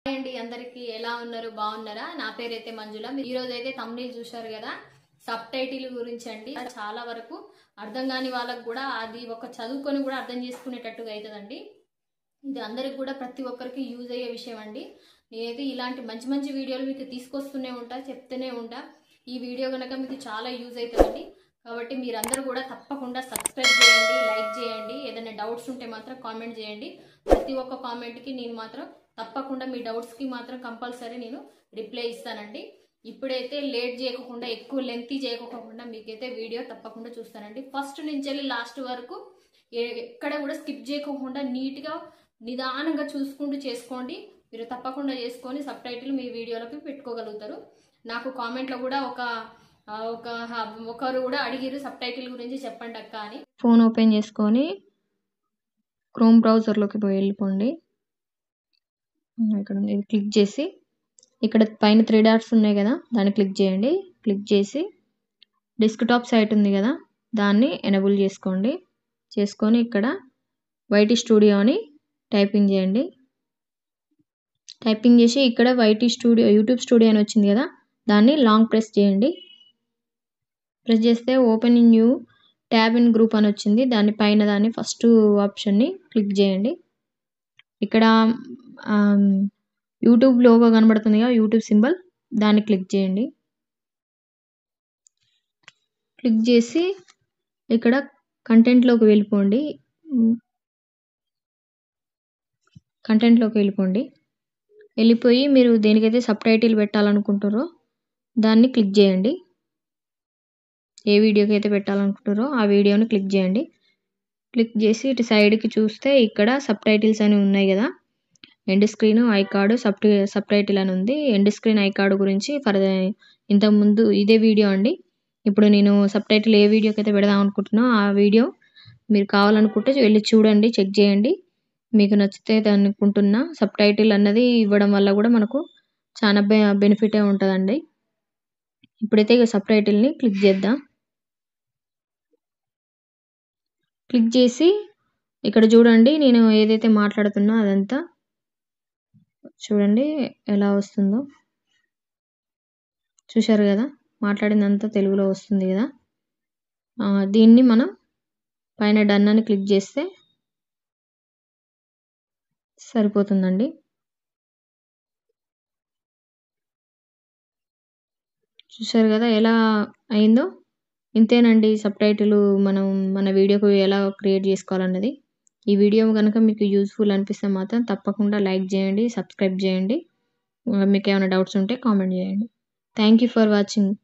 అండి అందరికి ఎలా ఉన్నారు బాగున్నారా నా పేరు అయితే మంజుల ఈ రోజు అయితే థంబ్నెయిల్ చూశారు కదా సబ్ టైటిల్ గురించి అండి చాలా వరకు అర్థం కాని వాళ్ళకి కూడా అది ఒక చదువుకొని కూడా అర్థం చేసుకునేటట్టుగా అవుతుందండి ఇది అందరికి కూడా ప్రతి ఒక్కరికి యూజ్ అయ్యే విషయం అండి నేనైతే ఇలాంటి మంచి మంచి వీడియోలు మీకు తీసుకొస్తూనే ఉంటా చెప్తూనే ఉంటా ఈ వీడియో గనక మీకు చాలా యూజ్ అవుతుందండి కాబట్టి మీరందరూ కూడా తప్పకుండా సబ్స్క్రైబ్ చేయండి లైక్ చేయండి ఏదైనా డౌట్స్ ఉంటే మాత్రం కామెంట్ చేయండి ప్రతి ఒక్క కామెంట్కి నేను మాత్రం తప్పకుండా మీ డౌట్స్కి మాత్రం కంపల్సరీ నేను రిప్లై ఇస్తానండి ఇప్పుడైతే లేట్ చేయకుండా ఎక్కువ లెంతీ చేయకుండా మీకైతే వీడియో తప్పకుండా చూస్తానండి ఫస్ట్ నుంచి వెళ్ళి లాస్ట్ వరకు ఎక్కడ కూడా స్కిప్ చేయకుండా నీట్గా నిదానంగా చూసుకుంటూ చేసుకోండి మీరు తప్పకుండా చేసుకొని సబ్ టైటిల్ మీ వీడియోలోకి పెట్టుకోగలుగుతారు నాకు కామెంట్లో కూడా ఒకరు కూడా అడిగిరు సబ్ టైటిల్ గురించి చెప్పండి అక్క అని ఫోన్ ఓపెన్ చేసుకొని క్రోమ్ బ్రౌజర్లోకి వెళ్ళిపోండి ఇక్కడ ఇది క్లిక్ చేసి ఇక్కడ పైన 3 డాట్స్ ఉన్నాయి కదా దాన్ని క్లిక్ చేయండి క్లిక్ చేసి డెస్క్టాప్ సైట్ ఉంది కదా దాన్ని ఎనేబుల్ చేసుకొని ఇక్కడ వైటీ స్టూడియో అని టైపింగ్ చేయండి టైపింగ్ చేసి ఇక్కడ వైటీ స్టూడియో యూట్యూబ్ స్టూడియో అని వచ్చింది కదా దాన్ని లాంగ్ ప్రెస్ చేయండి ప్రెస్ చేస్తే open in new tab in group అని వచ్చింది దాన్ని ఫస్ట్ ఆప్షన్ని క్లిక్ చేయండి ఇక్కడ యూట్యూబ్ లోగో కనబడుతుంది కదా యూట్యూబ్ సింబల్ దాన్ని క్లిక్ చేయండి క్లిక్ చేసి ఇక్కడ కంటెంట్లోకి వెళ్ళిపోయి మీరు దేనికైతే సబ్ టైటిల్ పెట్టాలనుకుంటారో దాన్ని క్లిక్ చేయండి ఏ వీడియోకి అయితే పెట్టాలనుకుంటారో ఆ వీడియోని క్లిక్ చేయండి క్లిక్ చేసి ఇటు సైడ్కి చూస్తే ఇక్కడ సబ్ టైటిల్స్ అని ఉన్నాయి కదా end screen I card sub title అని ఉంది ఎండ్ స్క్రీన్ ఐ కార్డు గురించి ఇంతకుముందు ఇదే వీడియో అండి ఇప్పుడు నేను సబ్ టైటిల్ ఏ వీడియోకి అయితే పెడదాం అనుకుంటున్నా ఆ వీడియో మీరు కావాలనుకుంటే వెళ్ళి చూడండి చెక్ చేయండి మీకు నచ్చితే అనుకుంటున్నా సబ్ టైటిల్ అన్నది ఇవ్వడం వల్ల కూడా మనకు చాలా బెనిఫిటే ఉంటుందండి ఇప్పుడైతే ఇక సబ్ టైటిల్ని క్లిక్ చేద్దాం క్లిక్ చేసి ఇక్కడ చూడండి నేను ఏదైతే మాట్లాడుతున్నా అదంతా చూడండి ఎలా వస్తుందో చూశారు కదా మాట్లాడిందంతా తెలుగులో వస్తుంది కదా దీన్ని మనం పైన డన్ అని క్లిక్ చేస్తే సరిపోతుందండి చూశారు కదా ఎలా అయిందో ఇంతేనండి సబ్ టైటిల్ మనం మన వీడియోకు ఎలా క్రియేట్ చేసుకోవాలన్నది ఈ వీడియో కనుక మీకు యూస్ఫుల్ అనిపిస్తే మాత్రం తప్పకుండా లైక్ చేయండి సబ్స్క్రైబ్ చేయండి మీకు ఏమైనా డౌట్స్ ఉంటే కామెంట్ చేయండి థ్యాంక్ యూ ఫర్ వాచింగ్